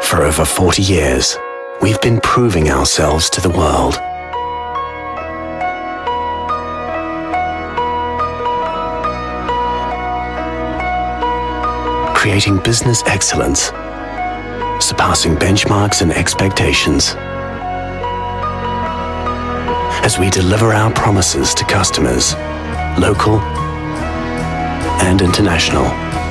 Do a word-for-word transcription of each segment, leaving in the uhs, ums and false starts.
For over forty years, we've been proving ourselves to the world. Creating business excellence, surpassing benchmarks and expectations. As we deliver our promises to customers, local and international.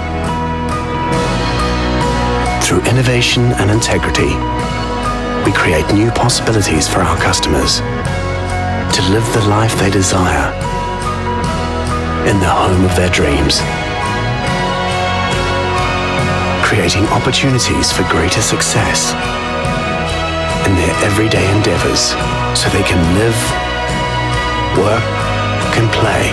Through innovation and integrity, we create new possibilities for our customers to live the life they desire in the home of their dreams. Creating opportunities for greater success in their everyday endeavors so they can live, work, and play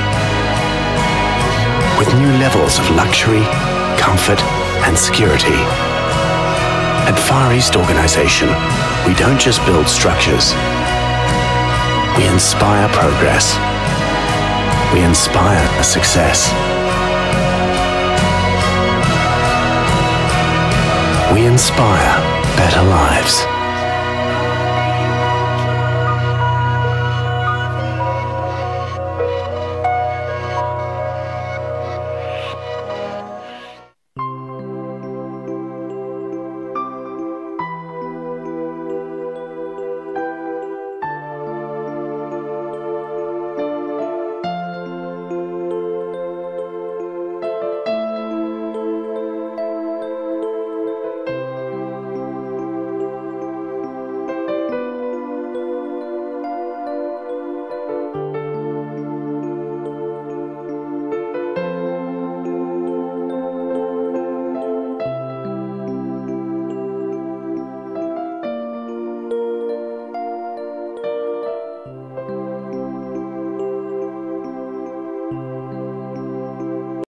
with new levels of luxury, comfort, and security. At Far East Organization, we don't just build structures. We inspire progress. We inspire success. We inspire better lives.